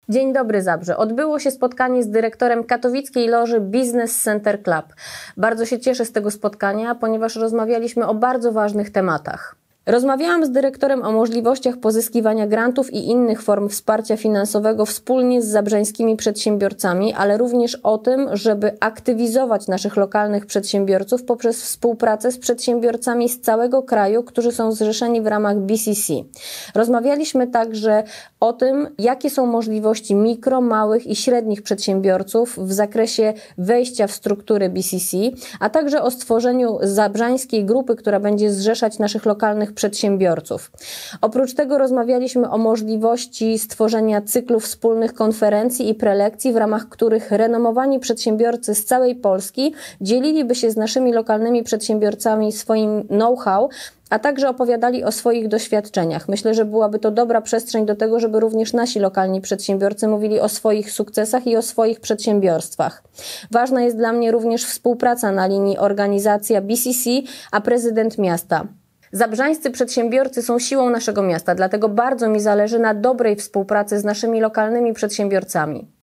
Dzień dobry Zabrze. Odbyło się spotkanie z dyrektorem katowickiej loży Business Center Club. Bardzo się cieszę z tego spotkania, ponieważ rozmawialiśmy o bardzo ważnych tematach. Rozmawiałam z dyrektorem o możliwościach pozyskiwania grantów i innych form wsparcia finansowego wspólnie z zabrzeńskimi przedsiębiorcami, ale również o tym, żeby aktywizować naszych lokalnych przedsiębiorców poprzez współpracę z przedsiębiorcami z całego kraju, którzy są zrzeszeni w ramach BCC. Rozmawialiśmy także o tym, jakie są możliwości mikro, małych i średnich przedsiębiorców w zakresie wejścia w struktury BCC, a także o stworzeniu zabrzańskiej grupy, która będzie zrzeszać naszych lokalnych przedsiębiorców. Oprócz tego rozmawialiśmy o możliwości stworzenia cyklu wspólnych konferencji i prelekcji, w ramach których renomowani przedsiębiorcy z całej Polski dzieliliby się z naszymi lokalnymi przedsiębiorcami swoim know-how, a także opowiadali o swoich doświadczeniach. Myślę, że byłaby to dobra przestrzeń do tego, żeby również nasi lokalni przedsiębiorcy mówili o swoich sukcesach i o swoich przedsiębiorstwach. Ważna jest dla mnie również współpraca na linii organizacja BCC, a prezydent miasta. Zabrzańscy przedsiębiorcy są siłą naszego miasta, dlatego bardzo mi zależy na dobrej współpracy z naszymi lokalnymi przedsiębiorcami.